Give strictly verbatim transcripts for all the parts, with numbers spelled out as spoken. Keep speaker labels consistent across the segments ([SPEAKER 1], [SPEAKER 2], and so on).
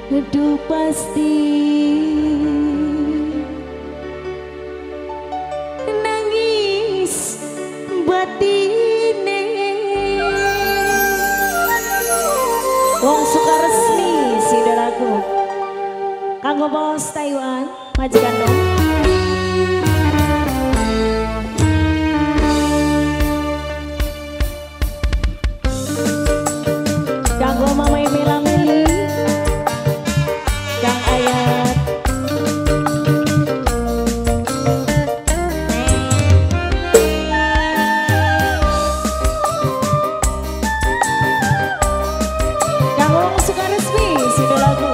[SPEAKER 1] Aduh pasti nangis batine. Wong suka resmi sidaraku kanggo bos Taiwan majikan dong. Kanggo mama Mila Mili Kang Ayat kanggo wong suka resmi sidaraku.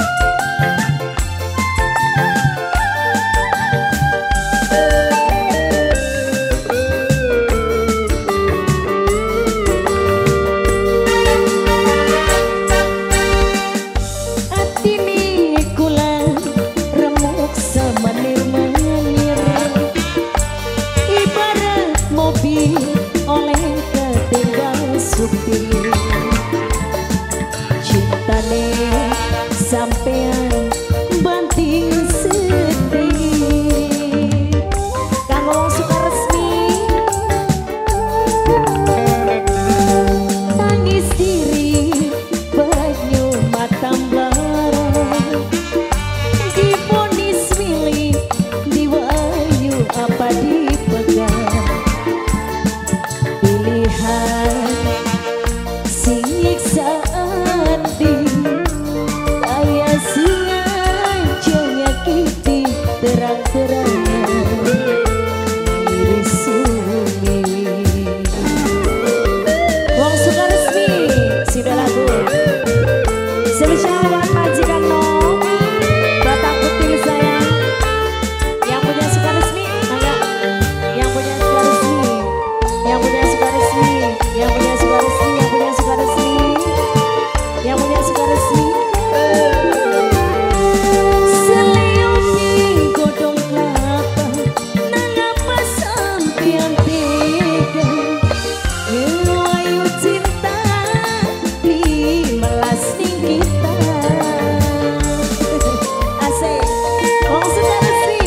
[SPEAKER 1] Oleh ketinggal supir cintane sampean banting setir kang wong suka resmi tangis diri banyu matam blarang diponis milih diwayu apa dipegang sinyiksa hati ayah sengaja nyakiti terang-terangan diri sumi. Wong suka resmi sudah lagu spesial buat majikan no Batak Putih sayang yang punya suka resmi enggak yang punya suka resmi yang punya suka resmi yang punya suka resmi yang punya suka resmi yang punya suka resmi seleopi godong kelapa nang apa sampian tega ngewayu cinta limelas ning kita asik wong suka resmi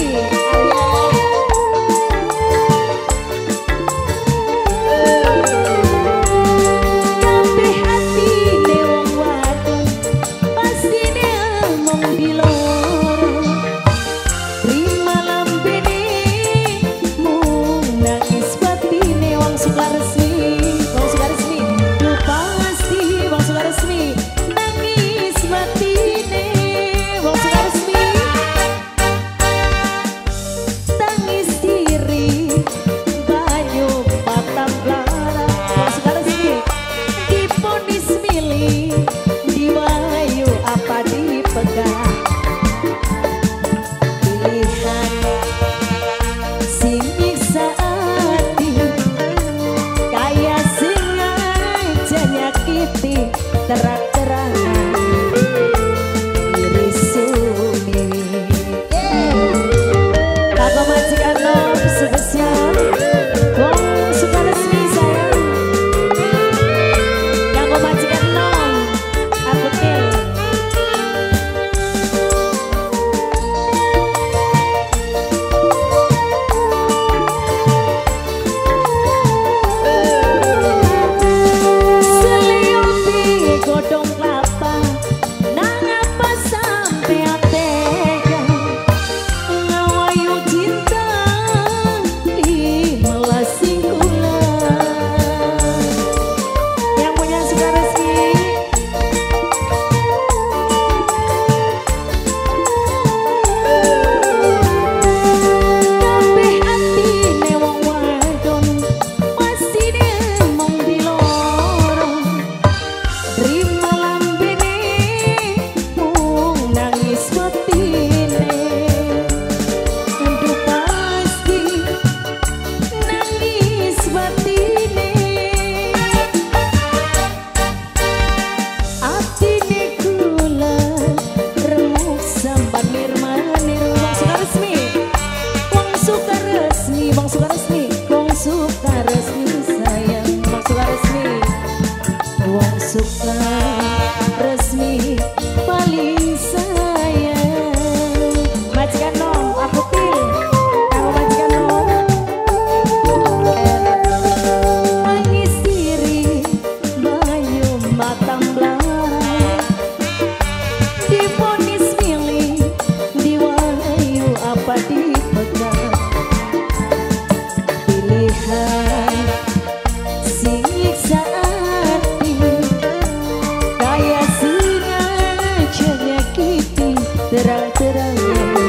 [SPEAKER 1] terang